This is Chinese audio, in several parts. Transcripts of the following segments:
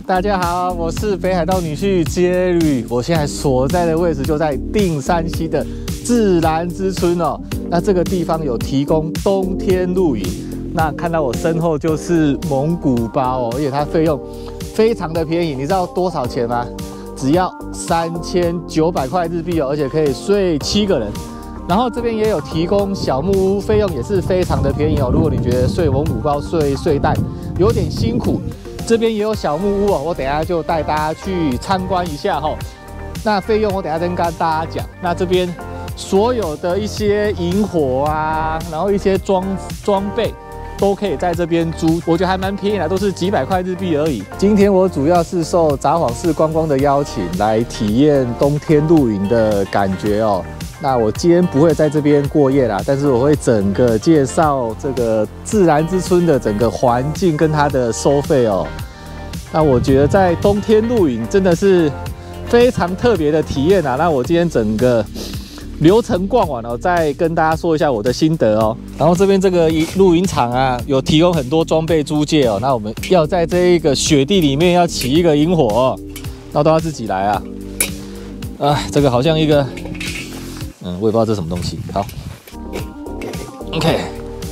大家好，我是北海道女婿 Jerry， 我现在所在的位置就在定山溪的自然之村哦。那这个地方有提供冬天露营，那看到我身后就是蒙古包哦，而且它费用非常的便宜，你知道多少钱吗？只要3900块日币哦，而且可以睡7个人。然后这边也有提供小木屋，费用也是非常的便宜哦。如果你觉得睡蒙古包、睡袋有点辛苦，这边也有小木屋哦。我等一下就带大家去参观一下哈。那费用我等一下跟大家讲。那这边所有的一些萤火啊，然后一些装备都可以在这边租，我觉得还蛮便宜的，都是几百块日币而已。今天我主要是受札幌市观光的邀请来体验冬天露营的感觉哦。那我今天不会在这边过夜啦，但是我会整个介绍这个自然之村的整个环境跟它的收费哦。那我觉得在冬天露营真的是非常特别的体验啊。那我今天整个流程逛完了，再跟大家说一下我的心得哦。然后这边这个露营场啊，有提供很多装备租借哦。那我们要在这一个雪地里面要起一个萤火哦，那都要自己来啊。这个好像一个。我也不知道这是什么东西。好 ，OK。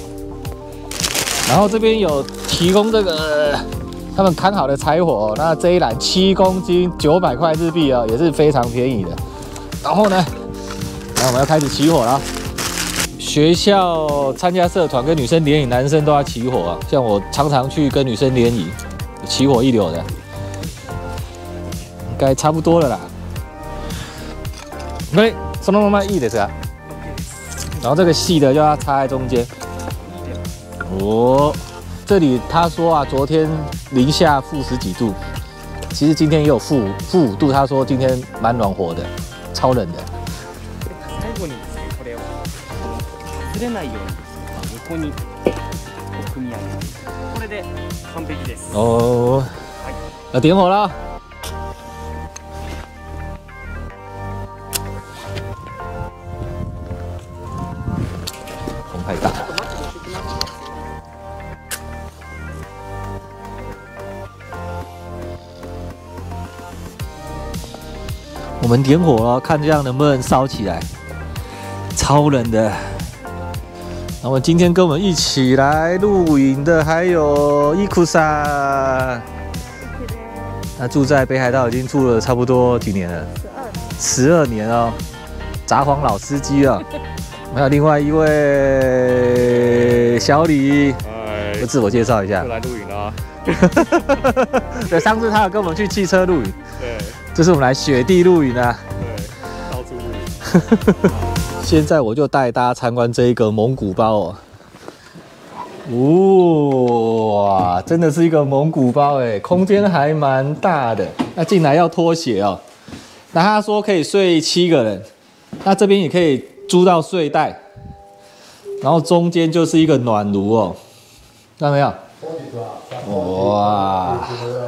然后这边有提供这个他们砍好的柴火，那这一篮7公斤900块日币哦，也是非常便宜的。然后呢，我们要开始起火了。学校参加社团跟女生联谊，男生都要起火啊。像我常常去跟女生联谊，起火一流的，应该差不多了啦。OK。そのままいいですか？然后这个细的就要插在中间。哦，这里他说啊，昨天零下-10几度，其实今天也有-5度。他说今天蛮暖和的，超冷的。 最後にですね、これを崩れないように横に組み上げる。これで完璧です。 哦，要点火了。太大了。我们点火了，看这样能不能烧起来。超冷的。那么今天跟我们一起来露营的还有伊库莎。那住在北海道已经住了差不多几年了？12年哦，札幌老司机了。还有另外一位小李，我自我介绍一下， 又来露营了。 对，上次他有跟我们去汽车露营， 对， 这次我们来雪地露营啊， 对，到处露营。 现在我就带大家参观这一个蒙古包哦，哇，真的是一个蒙古包哎，空间还蛮大的。那进来要脱鞋哦。那他说可以睡7个人，那这边也可以租到睡袋，然后中间就是一个暖炉哦，看到没有？哇！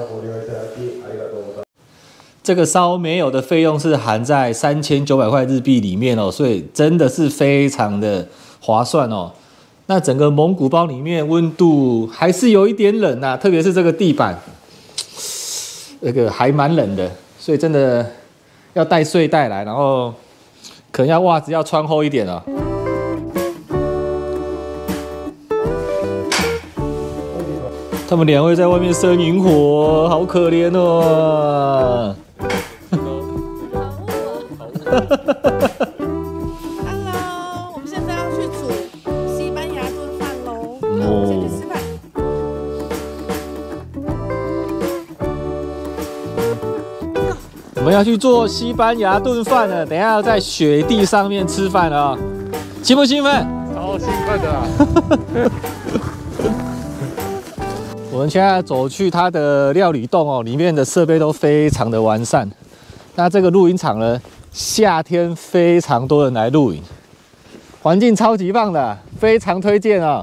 这个烧煤油的费用是含在3900块日币里面哦，所以真的是非常的划算哦。那整个蒙古包里面温度还是有一点冷啊，特别是这个地板，那个还蛮冷的，所以真的要带睡袋来，然后可能要袜子要穿厚一点哦。他们2位在外面生萤火，好可怜哦。 Hello， 我们现在要去煮西班牙炖饭喽。先去吃饭。 我们要去做西班牙炖饭了，等一下要在雪地上面吃饭了，兴不兴奋？ 超兴奋的啊！ 我们现在走去它的料理洞哦，里面的设备都非常的完善。那这个露营场呢，夏天非常多人来露营，环境超级棒的，非常推荐哦。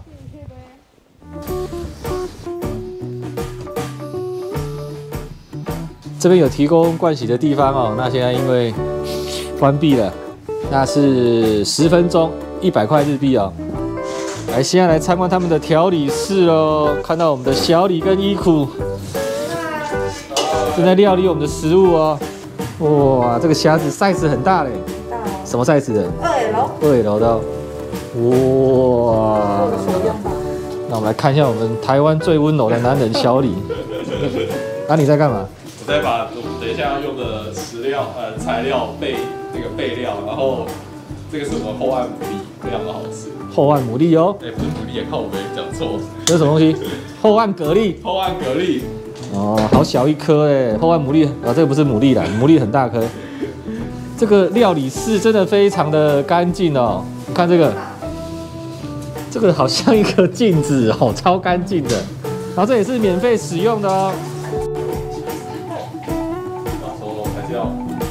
这边有提供盥洗的地方哦，那现在因为关闭了，那是10分钟100块日币哦。来，现在来参观他们的调理室哦，看到我们的小李跟伊库。 正在料理我们的食物哦。哇，这个虾子 size 很大嘞， 大哦， 什么 size 的 2L， ？2L 的哦。哇，那我们来看一下我们台湾最温柔的男人小李。啊，你在干嘛？ 我再把我们等一下要用的材料备料，然后这个是我们厚岸牡蛎，非常的好吃。 厚岸牡蛎哦。 不是牡蛎，也靠我没讲错。 这是什么东西？厚岸蛤蜊。 厚岸蛤蜊。 哦，好小一颗哎，厚岸牡蛎啊，这个不是牡蛎啦，牡蛎很大颗。这个料理室真的非常的干净哦，你看这个好像一个镜子哦，超干净的。然后这也是免费使用的哦。 还是要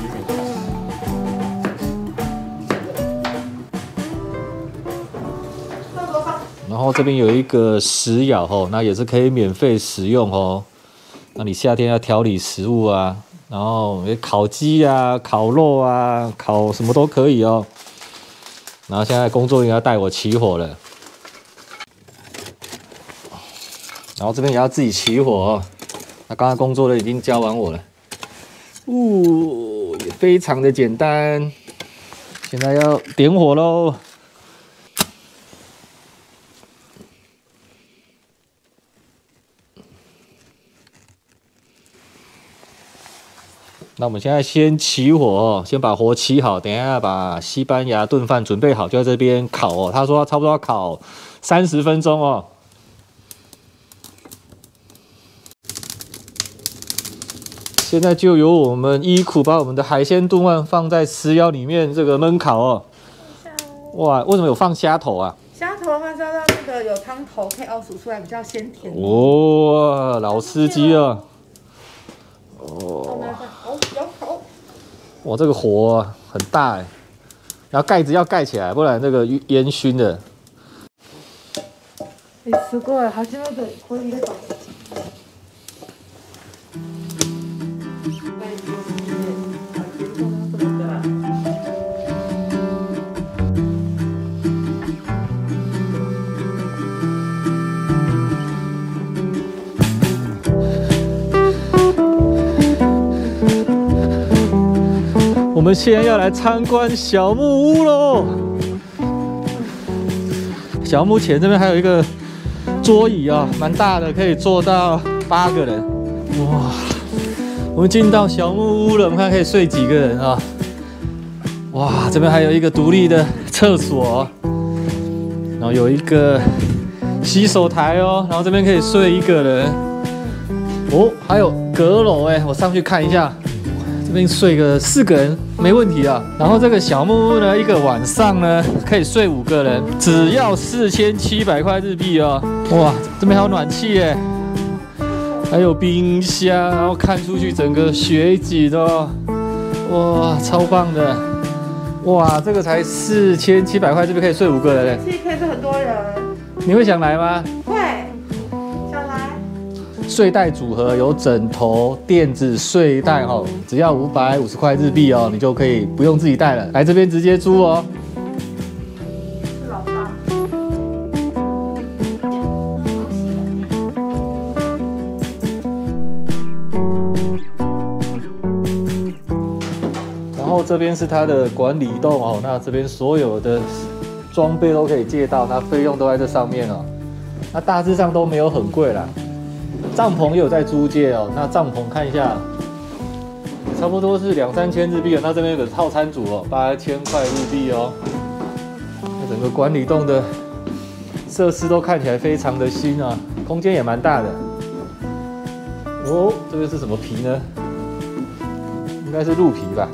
然后这边有一个食舀哦，那也是可以免费使用哦。那你夏天要调理食物啊，然后烤鸡啊、烤肉啊、烤什么都可以哦。然后现在工作人员要带我起火了，然后这边也要自己起火哦。那刚刚工作人员已经教完我了，也非常的简单。现在要点火喽。那我们现在先起火哦，先把火起好，等一下把西班牙炖饭准备好，就在这边烤哦。他说差不多要烤30分钟哦。现在就由我们伊苦把我们的海鲜炖饭放在石窑里面这个焖烤哦。哇，为什么有放虾头啊？ 虾头的话是要让那个有汤头可以熬煮出来比较鲜甜。 哇，老司机啊！哇，这个火很大哎，然后盖子要盖起来，不然这个烟熏的。 すごい、初めてこれ入れた。 我们现在要来参观小木屋喽。小木屋前这边还有一个桌椅啊，蛮大的，可以坐到8个人。哇，我们进到小木屋了，我们看可以睡几个人啊？哇，这边还有一个独立的厕所，然后有一个洗手台哦，然后这边可以睡1个人。哦，还有阁楼哎，我上去看一下。这边睡个4个人没问题啊。然后这个小木屋呢，一个晚上呢可以睡5个人，只要4700块日币哦。哇，这边还有暖气耶，还有冰箱，然后看出去整个雪景哦。哇，超棒的！哇，这个才4700块，这边可以睡5个人。 其实可以睡很多人。 你会想来吗？ 会，想来。 睡袋组合有枕头、垫子、睡袋哦，只要550块日币哦，你就可以不用自己带了，来这边直接租哦。 是老大。 然后这边是它的管理栋哦，那这边所有的装备都可以借到，那费用都在这上面哦。那大致上都没有很贵啦。帐篷也有在租借哦，那帐篷看一下，差不多是2-3千日币哦。那这边有个套餐组哦，8000块日币哦。那整个管理栋的设施都看起来非常的新啊，空间也蛮大的。哦，这边是什么皮呢？应该是鹿皮吧。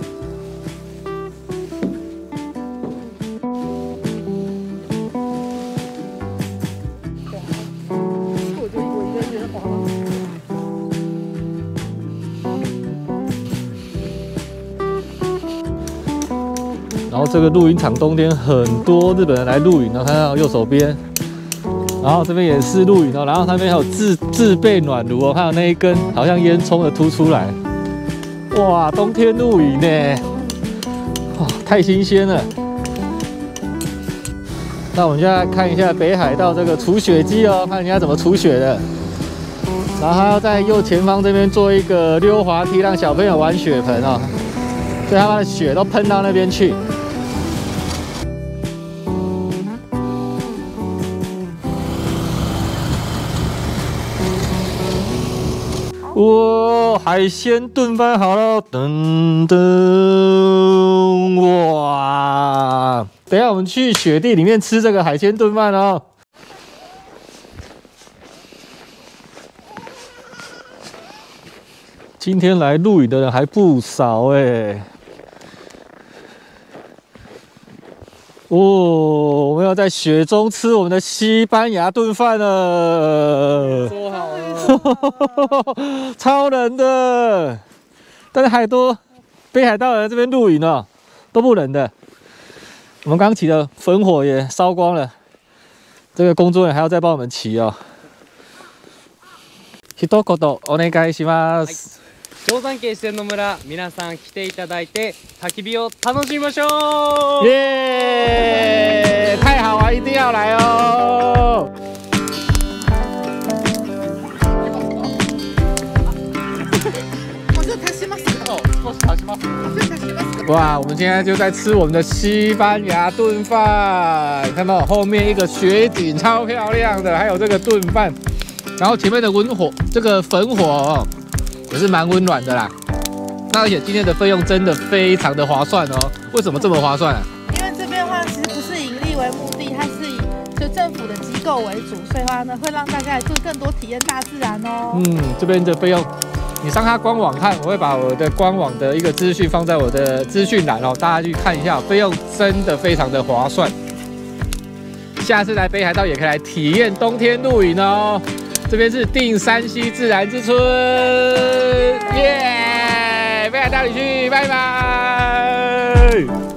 然后这个露营场冬天很多日本人来露营，然后看到右手边，然后这边也是露营哦，然后那边还有自备暖炉哦，还有那一根好像烟囱的凸出来，哇，冬天露营呢，哇，太新鲜了。那我们现在看一下北海道这个除雪机哦，看人家怎么除雪的。 然后还要在右前方这边做一个溜滑梯，让小朋友玩雪盆哦，所以他把的雪都喷到那边去。哇，海鲜炖饭好了，噔噔，哇！等一下我们去雪地里面吃这个海鲜炖饭哦。今天来露营的人还不少哎。哦，我们要在雪中吃我们的西班牙炖饭了。 做好了， 超冷的，但是海多北海道人这边露营哦，都不冷的。我们刚起的焚火也烧光了，这个工作人员还要再帮我们骑哦。一言お願いします。 定山渓自然の村、皆さん来ていただいて焚き火を楽しみましょう。 耶！太好玩，一定要来哦。哇，我们现在就在吃我们的西班牙炖饭，看到后面一个雪景超漂亮的，还有这个炖饭，然后前面的这个焚火哦，也是蛮温暖的啦。那而且今天的费用真的非常的划算哦。为什么这么划算啊？ 因为这边的话其实不是以盈利为目的，它是以就政府的机构为主，所以的话呢会让大家来做更多体验大自然哦。 这边的费用。你上他官网看，我会把我的官网的一个资讯放在我的资讯栏哦，大家去看一下，费用真的非常的划算。下次来北海道也可以来体验冬天露营哦。这边是定山溪自然之村，耶！北海道旅去，拜拜。